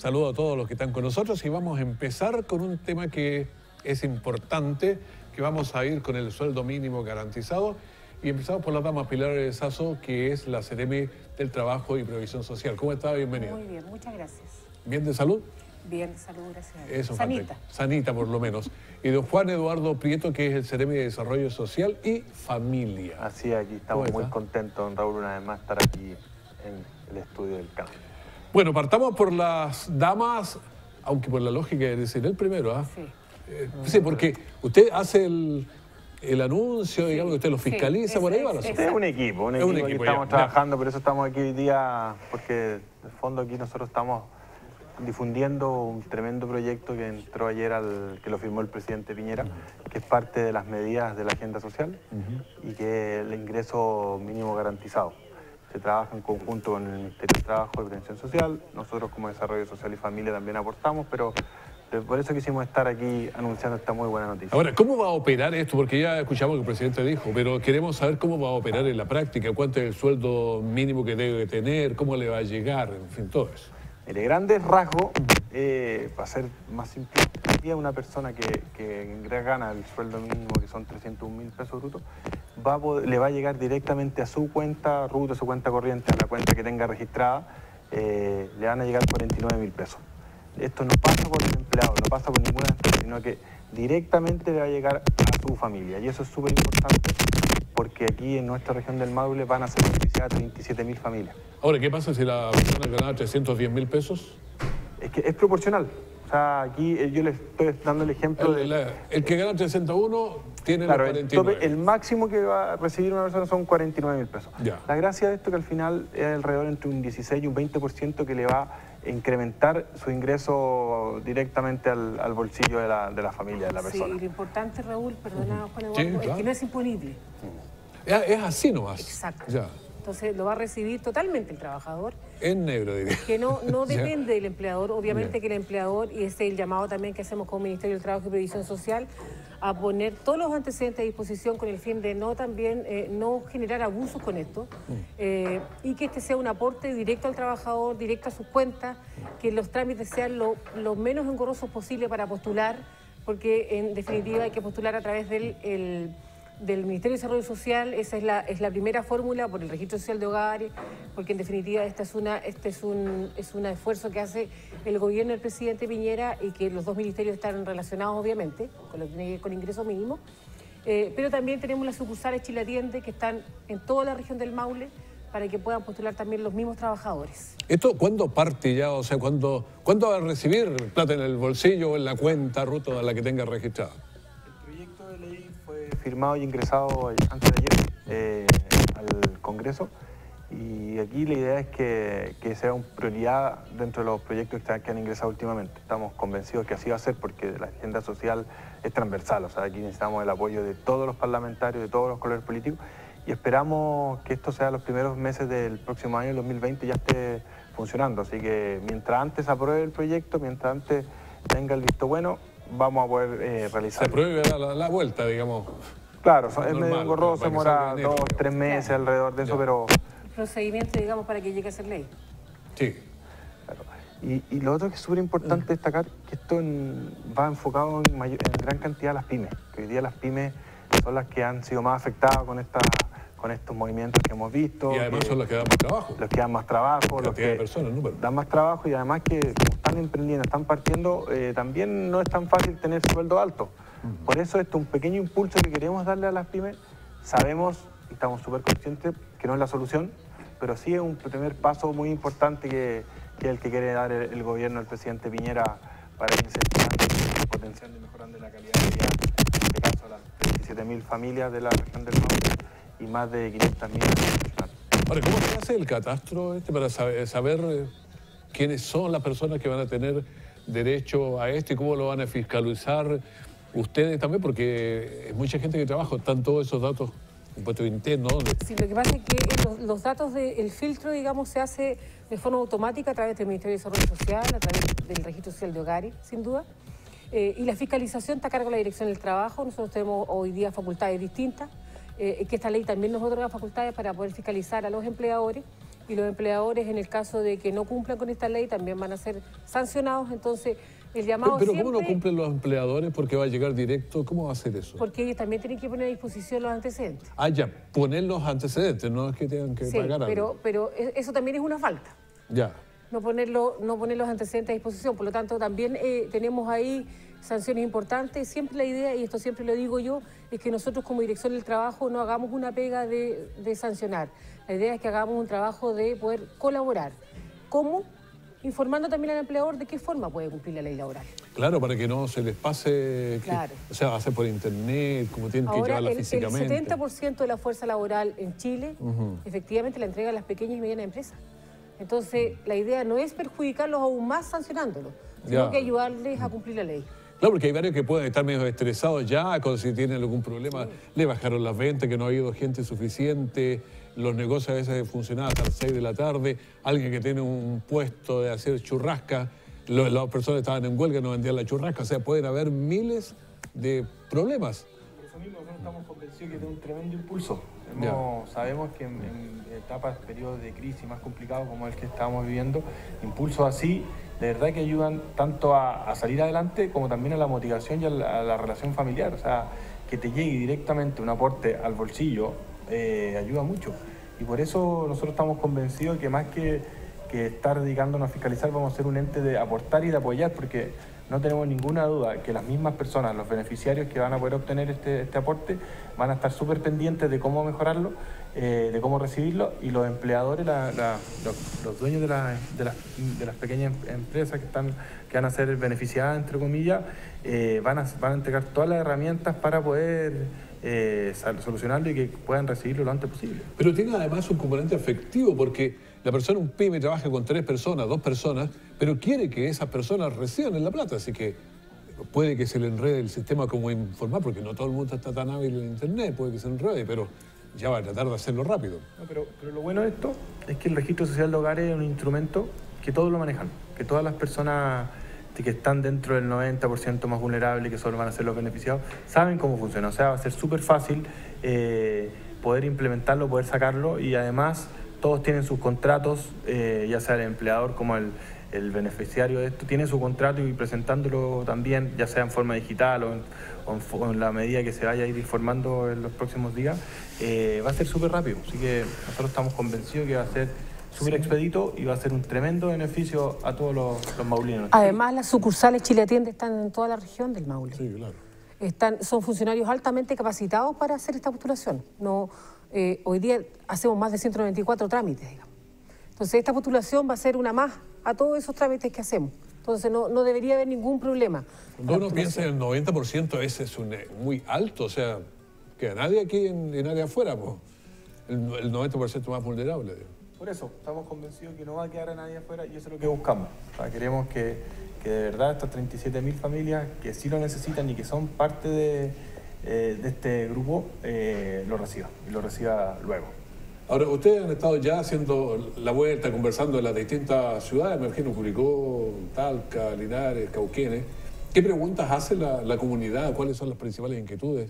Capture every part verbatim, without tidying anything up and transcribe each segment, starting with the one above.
Saludo a todos los que están con nosotros y vamos a empezar con un tema que es importante, que vamos a ir con el sueldo mínimo garantizado. Y empezamos por la dama Pilar Sazo, que es la Seremi del Trabajo y Previsión Social. ¿Cómo está? Bienvenida. Muy bien, muchas gracias. ¿Bien de salud? Bien de salud, gracias a Dios. Eso, Sanita. Fantástico. Sanita, por lo menos. Y don Juan Eduardo Prieto, que es el Seremi de Desarrollo Social y Familia. Así es, aquí estamos muy contentos, don Raúl, una vez más estar aquí en el estudio del canal. Bueno, partamos por las damas, aunque por la lógica de decir el primero, ¿ah? Sí. Eh, sí, porque usted hace el... el anuncio, digamos, que usted lo fiscaliza, sí, por ahí es, va la es, Es un equipo, un Es equipo, un aquí equipo, estamos ya, trabajando, por eso estamos aquí hoy día, porque de fondo aquí nosotros estamos difundiendo un tremendo proyecto que entró ayer, al que lo firmó el presidente Piñera, que es parte de las medidas de la agenda social uh-huh. y que es el ingreso mínimo garantizado. Se trabaja en conjunto con el Ministerio de Trabajo y Previsión Social, nosotros como Desarrollo Social y Familia también aportamos, pero por eso quisimos estar aquí anunciando esta muy buena noticia. Ahora, ¿cómo va a operar esto? Porque ya escuchamos que el presidente dijo, pero queremos saber cómo va a operar en la práctica, cuánto es el sueldo mínimo que debe tener, cómo le va a llegar, en fin, todo eso. Mire, grandes rasgos, eh, para ser más simple, día una persona que, que gana el sueldo mínimo, que son trescientos un mil pesos brutos, va a poder, le va a llegar directamente a su cuenta RUT, a su cuenta corriente, a la cuenta que tenga registrada, eh, le van a llegar cuarenta y nueve mil pesos. Esto no pasa por el empleado, no pasa por ninguna empresa, sino que directamente le va a llegar a su familia. Y eso es súper importante porque aquí en nuestra región del Maule van a ser beneficiadas veintisiete mil familias. Ahora, ¿qué pasa si la persona gana trescientos diez mil pesos? Es que es proporcional. O sea, aquí yo les estoy dando el ejemplo el, de... La, el que gana trescientos uno tiene claro, los cuarenta y nueve. El, tope, el máximo que va a recibir una persona son cuarenta y nueve mil pesos. Ya. La gracia de esto es que al final es alrededor entre un dieciséis y un veinte por ciento que le va a incrementar su ingreso directamente al, al bolsillo de la, de la familia, de la persona. Sí, y lo importante, Raúl, perdona, Juan Eduardo, sí, es claro. que no es imponible. Es, es así nomás. Exacto. Ya. Entonces lo va a recibir totalmente el trabajador. En negro, diría. Que no, no depende del empleador. Obviamente ya. que el empleador, y ese es el llamado también que hacemos como Ministerio del Trabajo y Previsión Social, a poner todos los antecedentes a disposición con el fin de no también eh, no generar abusos con esto mm. eh, y que este sea un aporte directo al trabajador, directo a sus cuentas, que los trámites sean lo, lo menos engorrosos posible para postular, porque en definitiva hay que postular a través del... El, del Ministerio de Desarrollo Social. Esa es la, es la primera fórmula por el registro social de hogares, porque en definitiva esta es una, este es un, es un esfuerzo que hace el gobierno del presidente Piñera y que los dos ministerios están relacionados obviamente con lo que tiene que ver con ingreso mínimo, eh, pero también tenemos las sucursales Chile Atiende que están en toda la región del Maule para que puedan postular también los mismos trabajadores. ¿Esto cuándo parte ya? O sea, ¿cuándo, ¿cuándo va a recibir plata en el bolsillo o en la cuenta RUT a la que tenga registrada? Firmado y ingresado antes de ayer eh, al Congreso y aquí la idea es que, que sea una prioridad dentro de los proyectos que, que han ingresado últimamente. Estamos convencidos que así va a ser porque la agenda social es transversal, o sea, aquí necesitamos el apoyo de todos los parlamentarios, de todos los colores políticos y esperamos que esto sea los primeros meses del próximo año, el dos mil veinte, ya esté funcionando. Así que mientras antes apruebe el proyecto, mientras antes tenga el visto bueno, vamos a poder eh, realizar. Se prohíbe la, la vuelta, digamos. Claro, es normal, medio engorroso, demora dos, tres meses claro. alrededor de eso, ya. Pero... El procedimiento, digamos, para que llegue a ser ley. Sí. Claro. Y, y lo otro que es súper importante mm. destacar, que esto en, va enfocado en, mayor, en gran cantidad a las pymes, que hoy día las pymes son las que han sido más afectadas con esta con estos movimientos que hemos visto. Y además que, son los que dan más trabajo. Los que dan más trabajo, los que de personas, ¿no? dan más trabajo y además que como están emprendiendo, están partiendo, eh, también no es tan fácil tener sueldo alto. Uh-huh. Por eso esto es un pequeño impulso que queremos darle a las pymes. Sabemos y estamos súper conscientes que no es la solución, pero sí es un primer paso muy importante que, que es el que quiere dar el, el gobierno del presidente Piñera para ir incentivando, potenciando y mejorando la calidad de vida, en este caso las veintisiete mil familias de la región del norte y más de quinientas mil personas. Ahora, ¿cómo se hace el catastro este para saber, saber quiénes son las personas que van a tener derecho a esto y cómo lo van a fiscalizar ustedes también? Porque hay mucha gente que trabaja, están todos esos datos, impuestos internos. Sí, lo que pasa es que los, los datos del filtro, digamos, se hace de forma automática a través del Ministerio de Desarrollo Social, a través del Registro Social de Hogares, sin duda. Eh, y la fiscalización está a cargo de la Dirección del Trabajo. Nosotros tenemos hoy día facultades distintas, eh, que esta ley también nos otorga facultades para poder fiscalizar a los empleadores, y los empleadores, en el caso de que no cumplan con esta ley, también van a ser sancionados. Entonces, el llamado Pero, pero siempre, ¿cómo no cumplen los empleadores porque va a llegar directo? ¿Cómo va a hacer eso? porque ellos también tienen que poner a disposición los antecedentes. Ah, ya, poner los antecedentes, no es que tengan que Sí, pagar algo. pero, pero eso también es una falta. Ya. No, ponerlo, no poner los antecedentes a disposición. Por lo tanto, también eh, tenemos ahí sanciones importantes. Siempre la idea, y esto siempre lo digo yo, es que nosotros como Dirección del Trabajo no hagamos una pega de, de sancionar. La idea es que hagamos un trabajo de poder colaborar. ¿Cómo? Informando también al empleador de qué forma puede cumplir la ley laboral. Claro, para que no se les pase, que, Claro. o sea, hacer por internet, como tienen que Ahora, llevarla el, el físicamente. setenta por ciento de la fuerza laboral en Chile, Ujú. efectivamente, la entrega a las pequeñas y medianas empresas. Entonces, la idea no es perjudicarlos aún más sancionándolos, sino Ya. que ayudarles a cumplir la ley. Claro, porque hay varios que pueden estar medio estresados ya, con si tienen algún problema, le bajaron las ventas, que no ha ido gente suficiente, los negocios a veces funcionaban hasta las seis de la tarde, alguien que tiene un puesto de hacer churrasca, lo- las personas estaban en huelga y no vendían la churrasca, o sea, pueden haber miles de problemas. Por eso mismo nosotros estamos convencidos que tiene un tremendo impulso. Hemos- sabemos que en, en etapas, periodos de crisis más complicados como el que estamos viviendo, impulsos así de verdad que ayudan tanto a, a salir adelante como también a la motivación y a la, a la relación familiar. O sea, que te llegue directamente un aporte al bolsillo eh, ayuda mucho. Y por eso nosotros estamos convencidos que más que, que estar dedicándonos a fiscalizar, vamos a ser un ente de aportar y de apoyar, porque no tenemos ninguna duda que las mismas personas, los beneficiarios que van a poder obtener este, este aporte, van a estar súper pendientes de cómo mejorarlo, eh, de cómo recibirlo, y los empleadores, la, la, los, los dueños de, la, de, las, de las pequeñas empresas que, están, que van a ser beneficiadas, entre comillas, eh, van, a, van a entregar todas las herramientas para poder eh, solucionarlo y que puedan recibirlo lo antes posible. Pero tiene además un componente afectivo, porque la persona, un pyme, trabaja con tres personas, dos personas, pero quiere que esas personas reciban la plata, así que puede que se le enrede el sistema como informal, porque no todo el mundo está tan hábil en Internet, puede que se enrede, pero ya va a tratar de hacerlo rápido. No, pero, pero lo bueno de esto es que el registro social de hogares es un instrumento que todos lo manejan, que todas las personas que están dentro del noventa por ciento más vulnerable, que solo van a ser los beneficiados, saben cómo funciona. O sea, va a ser súper fácil eh, poder implementarlo, poder sacarlo, y además todos tienen sus contratos, eh, ya sea el empleador como el, el beneficiario de esto, tiene su contrato, y presentándolo también, ya sea en forma digital o en, o en, o en la medida que se vaya a ir informando en los próximos días, eh, va a ser súper rápido. Así que nosotros estamos convencidos que va a ser súper expedito y va a ser un tremendo beneficio a todos los, los maulinos. Además, las sucursales Chile Atiende están en toda la región del Maule. Sí, claro. Están, son funcionarios altamente capacitados para hacer esta postulación. No, eh, hoy día hacemos más de ciento noventa y cuatro trámites, digamos. Entonces, esta postulación va a ser una más a todos esos trámites que hacemos. Entonces, no, no debería haber ningún problema. Cuando uno piensa en el noventa por ciento, ese es un, muy alto, o sea, que a nadie aquí en, en área afuera, pues, el, el noventa por ciento más vulnerable. Por eso, estamos convencidos que no va a quedar a nadie afuera, y eso es lo que buscamos. O sea, queremos que, que de verdad estas treinta y siete mil familias que sí lo necesitan y que son parte de, eh, de este grupo, eh, lo reciban, y lo reciba luego. Ahora, ustedes han estado ya haciendo la vuelta, conversando en las distintas ciudades, me imagino, Curicó, Talca, Linares, Cauquenes. ¿Qué preguntas hace la, la comunidad? ¿Cuáles son las principales inquietudes?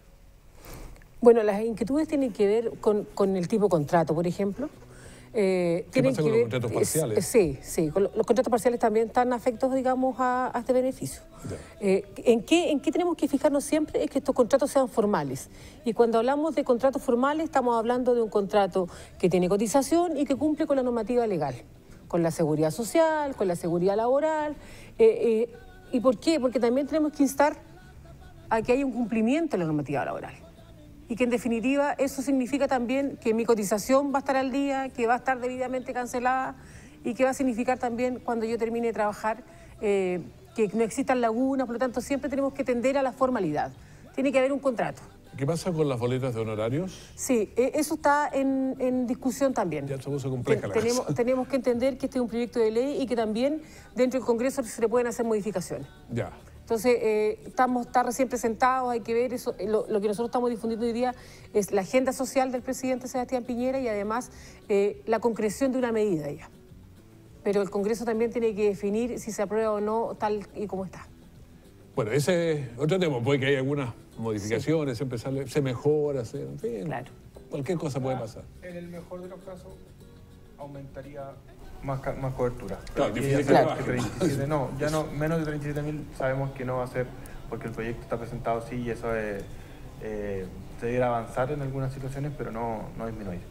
Bueno, las inquietudes tienen que ver con, con el tipo de contrato, por ejemplo. Eh, ¿Qué tienen pasa que con los ver- contratos parciales? es- Sí, sí. Con lo- los contratos parciales también están afectos, digamos, a, a este beneficio. Ya. Eh, ¿en, qué, ¿En qué tenemos que fijarnos siempre? Es que estos contratos sean formales. Y cuando hablamos de contratos formales, estamos hablando de un contrato que tiene cotización y que cumple con la normativa legal, con la seguridad social, con la seguridad laboral. Eh, eh, ¿Y por qué? Porque también tenemos que instar a que haya un cumplimiento de la normativa laboral. Y que en definitiva eso significa también que mi cotización va a estar al día, que va a estar debidamente cancelada, y que va a significar también cuando yo termine de trabajar eh, que no existan lagunas. Por lo tanto, siempre tenemos que tender a la formalidad. Tiene que haber un contrato. ¿Qué pasa con las boletas de honorarios? Sí, eh, eso está en, en discusión también. Ya se puso compleja la tenemos, cosa. tenemos que entender que este es un proyecto de ley y que también dentro del Congreso se le pueden hacer modificaciones. Ya. Entonces, eh, estamos, está recién presentados, hay que ver eso. eh, Lo, lo que nosotros estamos difundiendo hoy día es la agenda social del presidente Sebastián Piñera, y además eh, la concreción de una medida ya. Pero el Congreso también tiene que definir si se aprueba o no tal y como está. Bueno, ese es otro tema, puede que haya algunas modificaciones, siempre sale, se mejora, se, en fin, Claro. cualquier cosa puede pasar. En el mejor de los casos, aumentaría más, más cobertura. Claro, Pero difícil que que que treinta y siete, no, ya no, menos de treinta y siete mil sabemos que no va a ser porque el proyecto está presentado así y eso es, eh, se debería avanzar en algunas situaciones, pero no, no disminuir.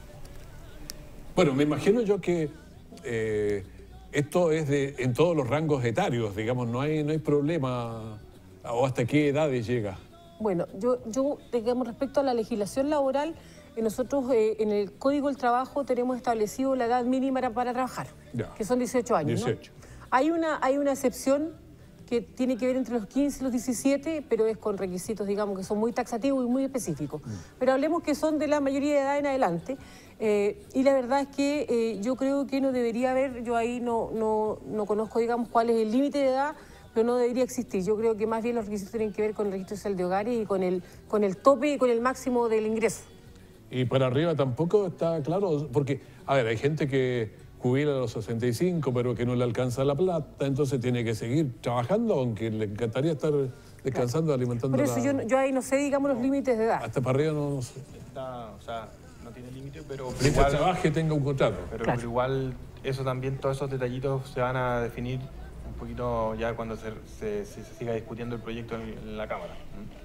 Bueno, me imagino yo que eh, esto es de, en todos los rangos etarios, digamos, no hay, no hay problema. ¿O hasta qué edades llega? Bueno, yo, yo digamos, respecto a la legislación laboral, eh, nosotros eh, en el Código del Trabajo tenemos establecido la edad mínima para, para trabajar, Ya. que son dieciocho años. dieciocho. ¿No? Hay una, hay una excepción que tiene que ver entre los quince y los diecisiete, pero es con requisitos, digamos, que son muy taxativos y muy específicos. Mm. Pero hablemos que son de la mayoría de edad en adelante. Eh, y la verdad es que eh, yo creo que no debería haber, yo ahí no, no, no conozco, digamos, cuál es el límite de edad, pero no debería existir. Yo creo que más bien los requisitos tienen que ver con el registro social de hogares y con el, con el tope y con el máximo del ingreso. Y para arriba tampoco está claro, porque, a ver, hay gente que jubila a los sesenta y cinco, pero que no le alcanza la plata, entonces tiene que seguir trabajando, aunque le encantaría estar descansando, claro, alimentando. Por eso la... yo, yo ahí no sé, digamos, los límites de edad. Hasta para arriba no, no sé. Está, o sea, no tiene límite, pero... pero Mientras igual, trabaje, tenga un contrato. Pero, claro. pero igual, eso también, todos esos detallitos se van a definir un poquito ya cuando se, se, se siga discutiendo el proyecto en, en la Cámara.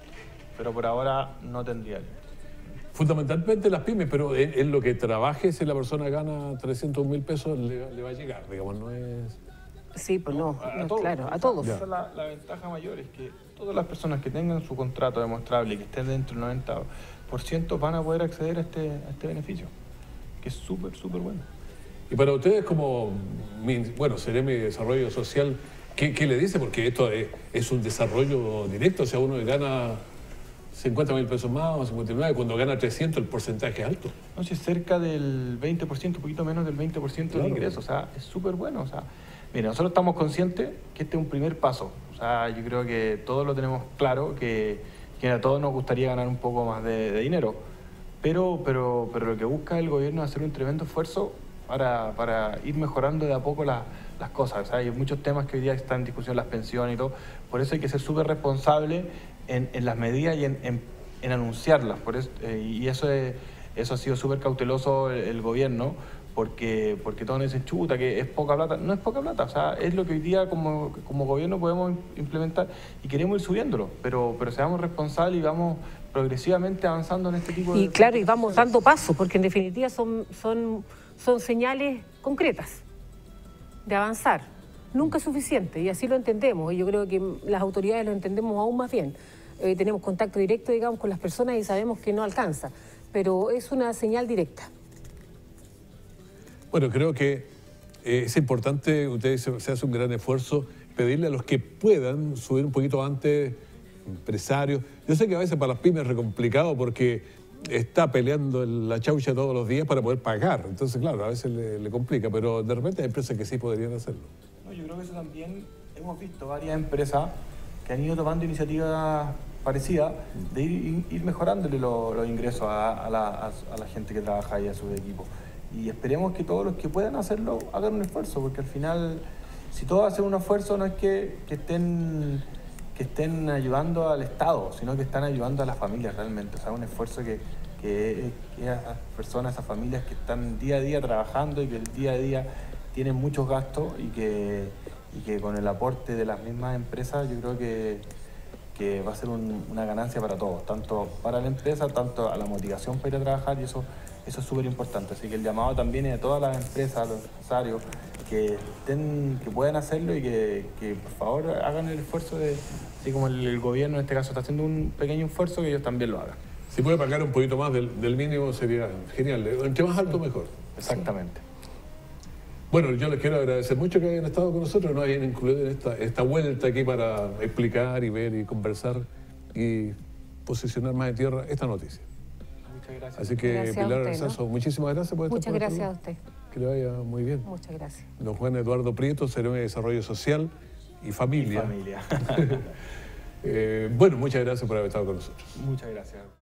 Pero por ahora no tendría límite. Fundamentalmente las pymes, pero en, en lo que trabaje, si la persona gana trescientos mil pesos, le, le va a llegar, digamos, no es... Sí, pues no, a, no, a todos, claro, a esa, todos. Esa es la, la ventaja mayor, es que todas las personas que tengan su contrato demostrable y que estén dentro del noventa por ciento van a poder acceder a este, a este beneficio, que es súper, súper bueno. Y para ustedes como, bueno, seré mi desarrollo social, ¿qué, qué le dice? Porque esto es, es un desarrollo directo, o sea, uno gana cincuenta mil pesos más o cincuenta y nueve, cuando gana trescientos el porcentaje es alto. No, si es cerca del veinte por ciento, un poquito menos del veinte por ciento claro. del ingreso, o sea, es súper bueno, o sea, mira, nosotros estamos conscientes que este es un primer paso, o sea, yo creo que todos lo tenemos claro, que, que a todos nos gustaría ganar un poco más de, de dinero, pero, pero, pero lo que busca el gobierno es hacer un tremendo esfuerzo para, para ir mejorando de a poco la, las cosas, o sea, hay muchos temas que hoy día están en discusión, las pensiones y todo, por eso hay que ser súper responsable en, en las medidas y en, en, en anunciarlas, por eso, eh, y eso, es, eso ha sido súper cauteloso el, el gobierno, porque, porque todos dicen, chuta, que es poca plata. No es poca plata, o sea, es lo que hoy día como, como gobierno podemos implementar y queremos ir subiéndolo, pero, pero seamos responsables y vamos progresivamente avanzando en este tipo de... Y claro, y vamos dando pasos, porque en definitiva son, son, son señales concretas de avanzar. Nunca es suficiente, y así lo entendemos, y yo creo que las autoridades lo entendemos aún más bien. Eh, tenemos contacto directo, digamos, con las personas y sabemos que no alcanza, pero es una señal directa. Bueno, creo que eh, es importante, ustedes se, se hace un gran esfuerzo, pedirle a los que puedan subir un poquito antes, empresarios. Yo sé que a veces para las pymes es complicado porque está peleando la chaucha todos los días para poder pagar. Entonces, claro, a veces le, le complica, pero de repente hay empresas que sí podrían hacerlo. No, yo creo que eso también hemos visto varias empresas que han ido tomando iniciativas parecidas de ir, ir mejorándole los, los ingresos a, a, la, a, a la gente que trabaja ahí, a su equipo. Y esperemos que todos los que puedan hacerlo hagan un esfuerzo, porque al final, si todos hacen un esfuerzo, no es que, que, estén, que estén ayudando al Estado, sino que están ayudando a las familias realmente. O sea, un esfuerzo que, que, que a las personas, a esas familias que están día a día trabajando y que el día a día tienen muchos gastos y que, y que con el aporte de las mismas empresas yo creo que, que va a ser un, una ganancia para todos, tanto para la empresa, tanto a la motivación para ir a trabajar, y eso Eso es súper importante, así que el llamado también es a todas las empresas, a los empresarios, que, estén, que puedan hacerlo y que, que por favor hagan el esfuerzo de, así como el, el gobierno en este caso está haciendo un pequeño esfuerzo, que ellos también lo hagan. Si puede pagar un poquito más del, del mínimo sería genial, entre más alto mejor. Exactamente. Sí. Bueno, yo les quiero agradecer mucho que hayan estado con nosotros, nos hayan incluido en esta, esta vuelta aquí para explicar y ver y conversar y posicionar más en tierra esta noticia. Muchas gracias. Así que gracias Pilar usted, Arzazo, ¿no? muchísimas gracias por estar Muchas por gracias este a usted. Que le vaya muy bien. Muchas gracias. Don Juan Eduardo Prieto, Seremi de Desarrollo Social y Familia. Y familia. eh, bueno, muchas gracias por haber estado con nosotros. Muchas gracias.